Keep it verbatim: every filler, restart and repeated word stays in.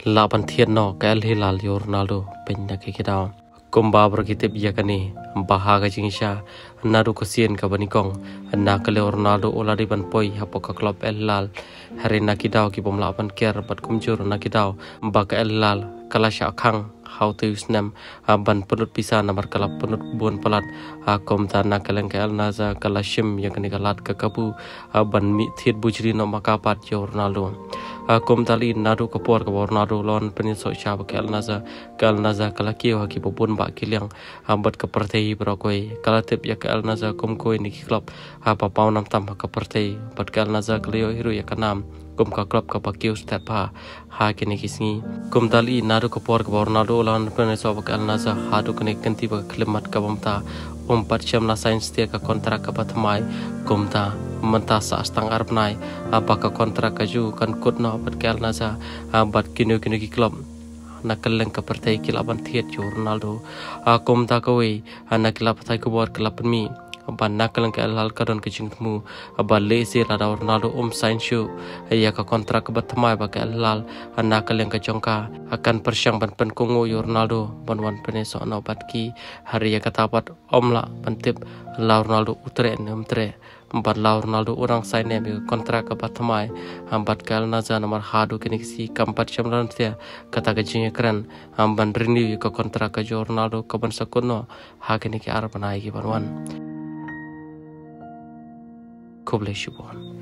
laban thiet no kel hilal yo Ronaldo penya ke kidao kumba berkitip ya kani bahaga jingisha naru kesien ka banikong na kale Ronaldo oladi ban poi hapo ka klub El Hilal hari na kidao ki bomla ban ker bat kumjur na kidao ba ka El Hilal kala sha khang how to use nem ban penut pisa namar kala penut buon pelat kom ta na kaleng ka El Naza kala shim ya kani kalat ka kabu ban mi thiet bujri no makapat yo Ronaldo kom tali naru kapor ka Ronaldo lon penin so sha ba ka El Naza ka El Naza kala kiyo ki bobun ba kiliang bat ka partei brokoi kala tip ya ka El Naza kom koi ni klub apa pau nam tam ka partei bat ka El Naza klio hiru ya kanam kum ka klub ka pakiu step ha ha kini kisni kum tali naru kapor ka Ronaldo lon penin so ba ka El Naza ha du kene kanti ba klimat ka bomta um patcham na sains dia ka kontrak ka patmai kum ta menta sa stang arab nai apa ka kontrak ka ju kan kut no bat ka El Naza bat kinu kinu ki klub nakaleng ka partai kilaban thiet yo Ronaldo akom ta koi anakla patai ko bor klub mi ban nakaleng ka Al karon ke jingmu ba le se la Ronaldo um sign show ya ka kontrak ka batmai ba ka Al nakaleng ka jongka akan persyang ban pen kongo yo Ronaldo ban wan pene so no bat ki hari ya kata pat omla pantip la Ronaldo utre nem tre bat la Ronaldo orang sign ne kontrak ka batmai bat ka Al Naza nomor hadu kini si kampat chamlan tia kata ka jinge kran ban renew ka kontrak ka jo Ronaldo ka ban sakono ha kini ki ar banai ki ban wan Kublai Shubon.